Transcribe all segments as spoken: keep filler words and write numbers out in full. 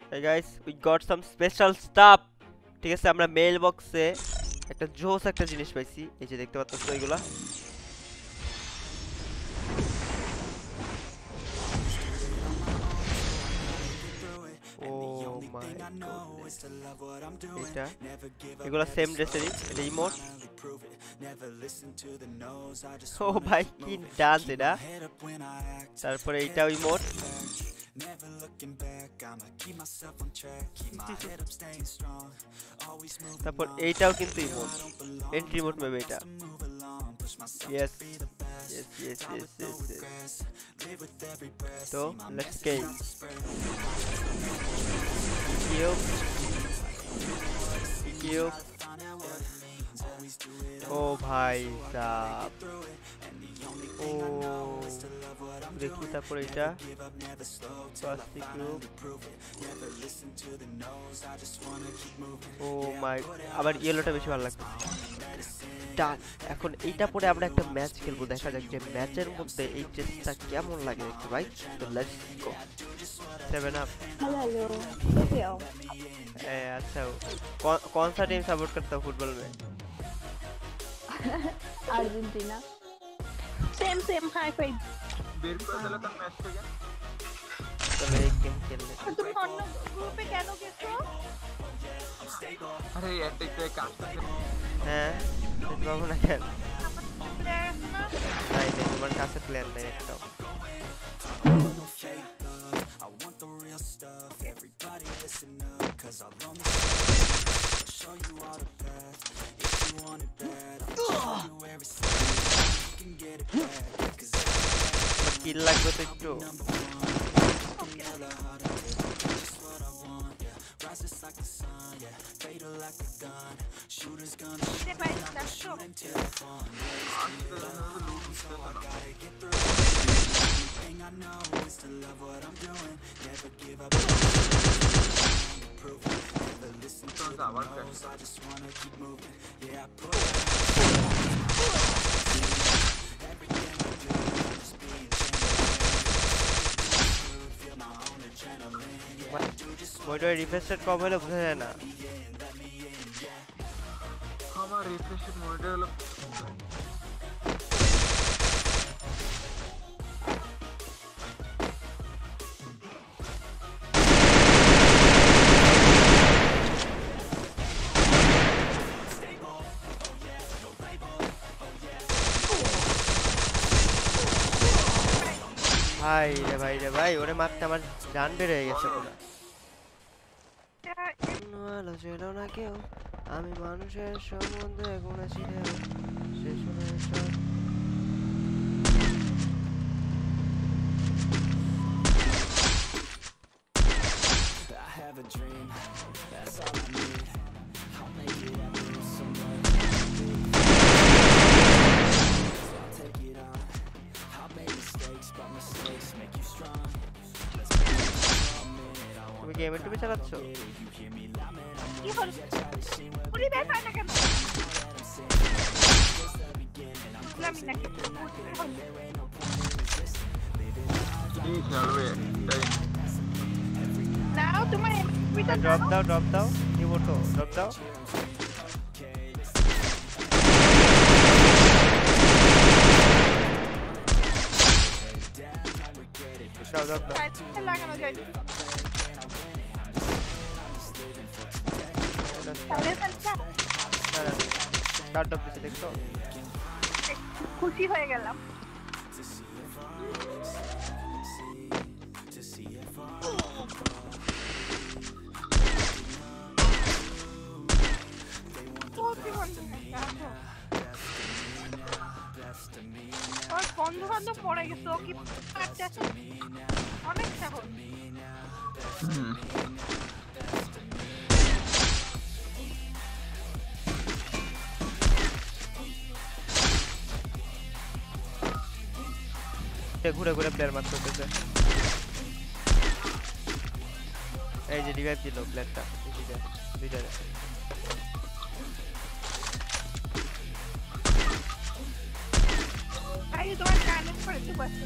Hey guys, we got some special stuff. ঠিক আছে, আমরা মেইল বক্সে একটা জোস একটা জিনিস পাইছি। এই যে দেখতে পাচ্ছ এইগুলা। Oh my goodness. এটা এগুলা সেম ড্রেসেরই, এটা ইমোট। ও ভাই কি ডান্স এটা। তারপরে এইটাও ইমোট। তারপর এইটাও কিন্তু ইমোট, এন্ট্রি ইমোট মেবি এটা। Yes, yes, yes, yes, yes, yes. So let's game. Cube, cube. Oh भाई साहब. Oh. দেখি তারপর এটা প্লাস্টিক কিউব। ও মাই, আবার ইয়েলোটা বেশি ভালো লাগছে। এখন এইটা পরে আমরা একটা ম্যাচ খেলবো, দেখা যাক যে ম্যাচের মধ্যে এই টেস্টটা কেমন লাগে দেখতে ভাই। তো let's go. Seven up. Hello कैसे हो? ए अच्छा, कौन कौन सा टीम सपोर्ट करता हो फुटबॉल में? Argentina. Same same high five. बेर को चला था मैच पे क्या? चलो एक गेम खेल ले। तुम कौन ग्रुप पे क्या लोग हो? अरे यार देख तो एक काम करते हैं, इस बाबू ना खेल। नहीं नहीं, तुम्हारे कासे प्लेयर नहीं रखता हूँ। किल লাগবে তো একটু। মনিটর রিফ্রেশ রেট কম হলে বোঝা যায় না। আমার রিফ্রেশ রেট মনিটর হলো ভাই রে ভাই রে ভাই, ওরে মারতে আমার জান বের হয়ে গেছে পুরো। ভালো ছিল না কেউ, আমি মানুষের সম্বন্ধে গুনেছি সে শুনে সব। I have a dream, that's all I need. I'll make it happen with someone. I'll take it on. I'll make mistakes, but mistakes make you strong. Let's make it for a minute. I want to game to be চালাচ্ছো? কি হল? পুরি বের হয় না কেন? আমি নাকি কি খেলবে তাই নাও তোমার এমপিটা ড্রপ দাও, ড্রপ দাও, কি বলতো ড্রপ দাও। দাও দাও দাও, লাগানো যায়। তাহলে স্যার কাট ড্রপ দিতে দেখছো? খুশি হয়ে গেলাম। বন্ধু বান্ধব পড়ে গেছে, ও কি অনেক সাহস। ঘুরে ঘুরে প্লেয়ার মারতে হতেছে। এই যে রিভাইভ দিল প্লেয়ারটা, দুইটা ভাই তোমার কানেক্ট করে একটু বসে।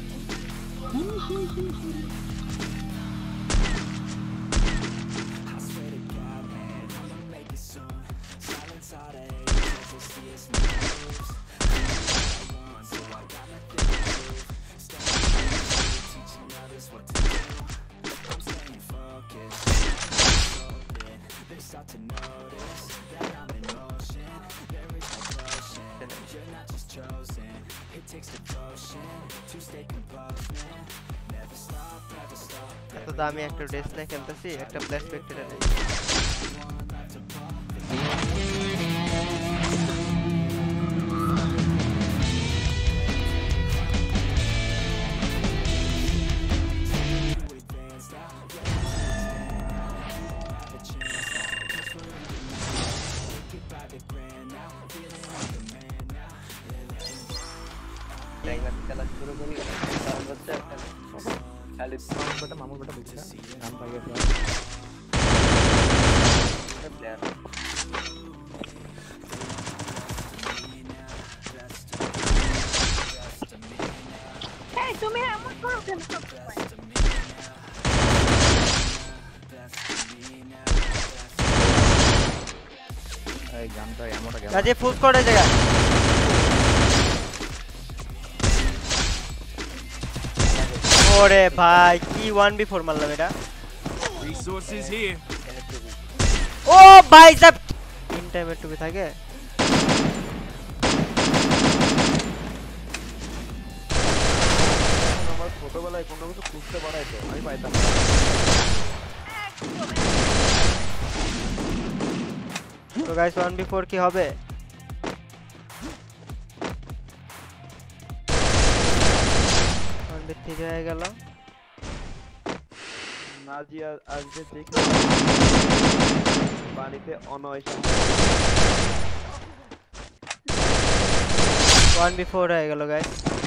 এত দামি একটা ড্রেস নিয়ে খেলতেছি, একটা প্লেস স্পেক্টেটর নেই। খেলা শুরু করি হচ্ছে খালি মামুর বেটা মামুর বেটা বুঝছে নাম পাই গেছে প্লেয়ার এই তুমি এমন করো কেন সব সময়? এই গানটা এমনটা গেল কাজে ফুল করে জায়গা ওরে ভাই কি ওয়ান বি ফোর মারলাম এটা। Resources here. ও ভাই সব তিন টাইমে টুকে থাকে। আমার ছোটবেলায় কোনো কিছু খুঁজতে পারাইতো আমি পাইতাম না। তো গাইস ওয়ান বি ফোর কি হবে? ওয়ান বি থ্রি হয়ে গেল। নাজিয়া আসবে দেখে বাড়িতে অনয়সা ওয়ান বি ফোর হয়ে গেল গাইস।